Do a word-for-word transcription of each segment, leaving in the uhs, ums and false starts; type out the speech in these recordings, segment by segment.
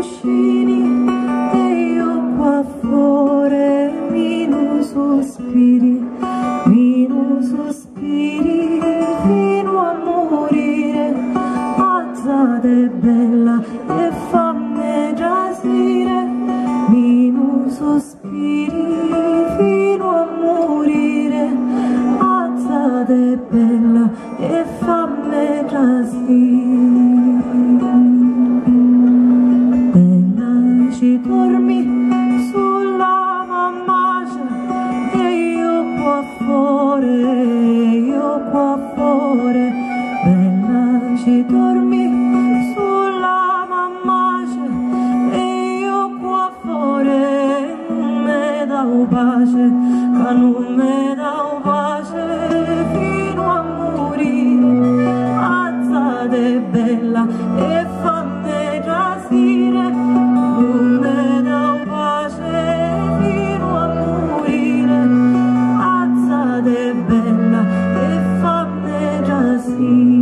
cuscini e io qua fuori mi non sospiri, mi non sospiri fino a morire. Alzate bella e fammi giacere, mi non sospiri fino a morire. Alzate bella e fammi giacere. Bella ci dormi sulla mammacia e io qua fuori, io qua fuori. Bella ci dormi sulla mammacia e io qua fuori. Non mi dà pace, che non mi dà pace fino a morire. Alzate bella e fammi giacere, non mi dà pace fino a morire. Alzate bella e fammi giacere.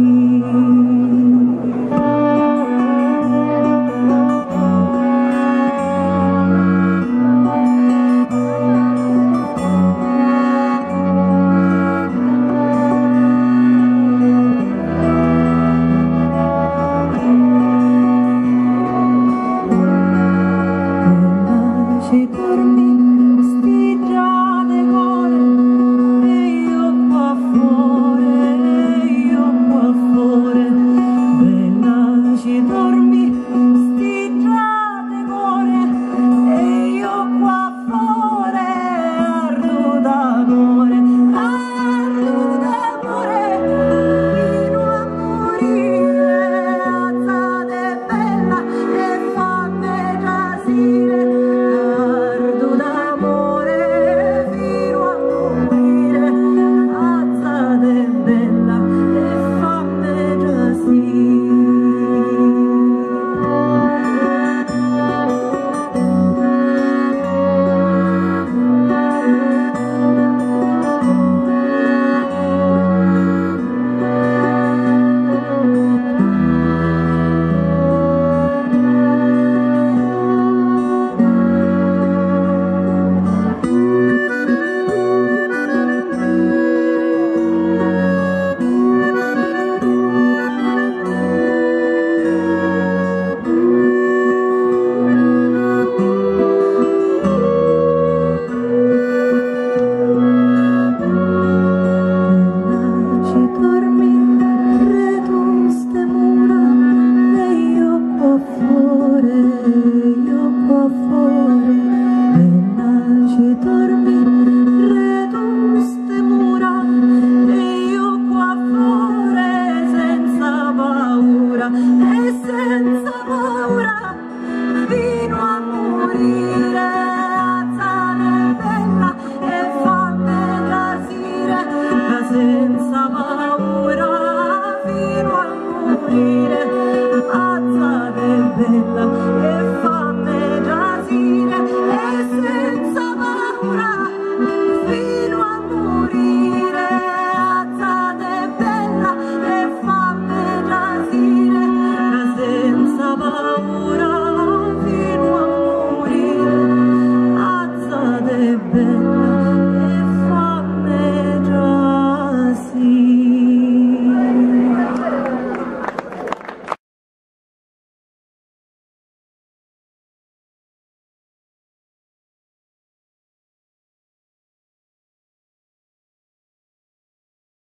Ci dormi sti già de cuore e io qua fuori, e io qua fuori. Bella ci dormi sti già de cuore e io qua fuori. Ardo d'amore, ardo d'amore fino a morire. Alzate bella e fammi giacere. E senza paura